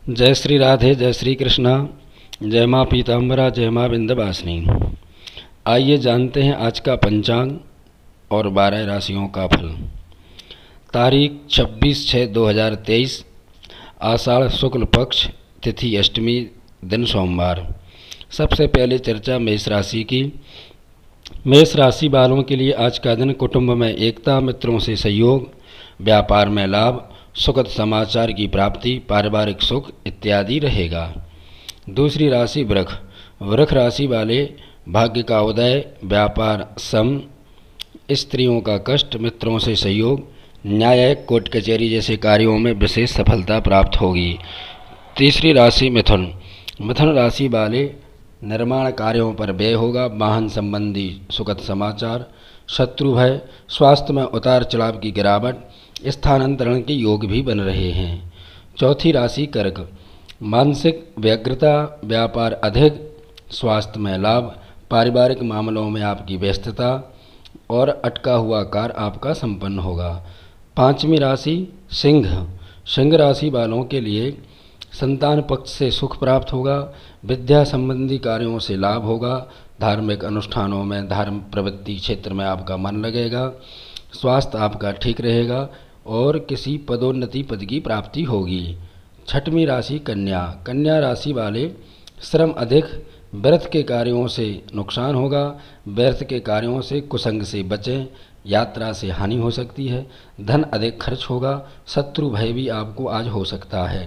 जय श्री राधे, जय श्री कृष्णा, जय माँ पीताम्बरा, जय माँ विंध्यवासिनी। आइए जानते हैं आज का पंचांग और 12 राशियों का फल। तारीख 26/6/2023, आषाढ़ शुक्ल पक्ष, तिथि अष्टमी, दिन सोमवार। सबसे पहले चर्चा मेष राशि की। मेष राशि वालों के लिए आज का दिन कुटुंब में एकता, मित्रों से सहयोग, व्यापार में लाभ, सुखद समाचार की प्राप्ति, पारिवारिक सुख इत्यादि रहेगा। दूसरी राशि वृष। वृष राशि वाले भाग्य का उदय, व्यापार सम, स्त्रियों का कष्ट, मित्रों से सहयोग, न्यायिक कोर्ट कचहरी जैसे कार्यों में विशेष सफलता प्राप्त होगी। तीसरी राशि मिथुन। मिथुन राशि वाले निर्माण कार्यों पर व्यय होगा, वाहन संबंधी सुखद समाचार, शत्रु भय, स्वास्थ्य में उतार चढ़ाव की गिरावट, स्थानांतरण के योग भी बन रहे हैं। चौथी राशि कर्क। मानसिक व्यग्रता, व्यापार अधिक, स्वास्थ्य में लाभ, पारिवारिक मामलों में आपकी व्यस्तता और अटका हुआ कार्य आपका संपन्न होगा। पांचवी राशि सिंह। सिंह राशि वालों के लिए संतान पक्ष से सुख प्राप्त होगा, विद्या संबंधी कार्यों से लाभ होगा, धार्मिक अनुष्ठानों में, धर्म प्रवृत्ति क्षेत्र में आपका मन लगेगा, स्वास्थ्य आपका ठीक रहेगा और किसी पदोन्नति पद की प्राप्ति होगी। छठवीं राशि कन्या। कन्या राशि वाले श्रम अधिक, व्यर्थ के कार्यों से नुकसान होगा, व्यर्थ के कार्यों से कुसंग से बचें, यात्रा से हानि हो सकती है, धन अधिक खर्च होगा, शत्रु भय भी आपको आज हो सकता है।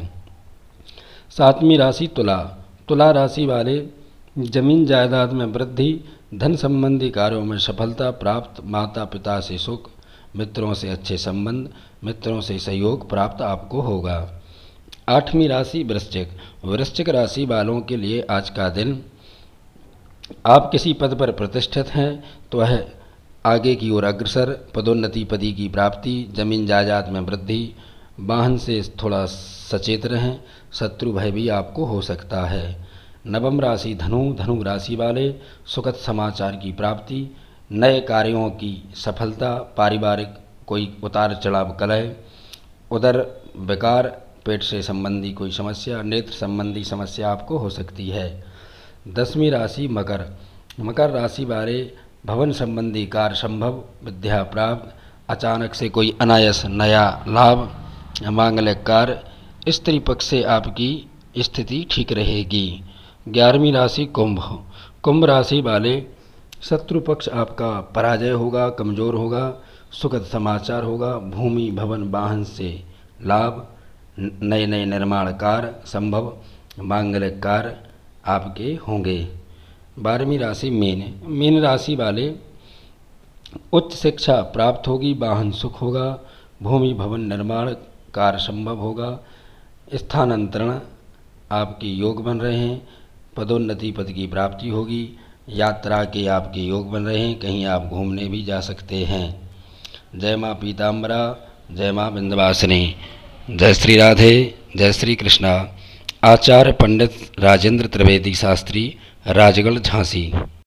सातवीं राशि तुला। तुला राशि वाले जमीन जायदाद में वृद्धि, धन संबंधी कार्यों में सफलता प्राप्त, माता पिता से सुख, मित्रों से अच्छे संबंध, मित्रों से सहयोग प्राप्त आपको होगा। आठवीं राशि वृश्चिक। वृश्चिक राशि वालों के लिए आज का दिन, आप किसी पद पर प्रतिष्ठित हैं तो वह आगे की ओर अग्रसर, पदोन्नति पदी की प्राप्ति, जमीन जायदाद में वृद्धि, वाहन से थोड़ा सचेत रहें, शत्रु भय भी आपको हो सकता है। नवम राशि धनु। धनु राशि वाले सुखद समाचार की प्राप्ति, नए कार्यों की सफलता, पारिवारिक कोई उतार चढ़ाव कलह, उदर विकार, पेट से संबंधी कोई समस्या, नेत्र संबंधी समस्या आपको हो सकती है। दसवीं राशि मकर। मकर राशि वाले भवन संबंधी कार्य संभव, विद्या प्राप्त, अचानक से कोई अनायास नया लाभ, मांगलिक कार्य, स्त्री पक्ष से आपकी स्थिति ठीक रहेगी। 11वीं राशि कुंभ। कुंभ राशि वाले शत्रु पक्ष आपका पराजय होगा, कमज़ोर होगा, सुखद समाचार होगा, भूमि भवन वाहन से लाभ, नए नए निर्माण कार्य संभव, मांगलिक कार्य आपके होंगे। 12वीं राशि मीन। मीन राशि वाले उच्च शिक्षा प्राप्त होगी, वाहन सुख होगा, भूमि भवन निर्माण कार्य संभव होगा, स्थानांतरण आपके योग बन रहे हैं, पदोन्नति पद की प्राप्ति होगी, यात्रा के आपके योग बन रहे हैं, कहीं आप घूमने भी जा सकते हैं। जय माँ पीताम्बरा, जय माँ विंध्यवासिनी। जय श्री राधे, जय श्री कृष्णा। आचार्य पंडित राजेंद्र त्रिवेदी शास्त्री, राजगढ़, झांसी।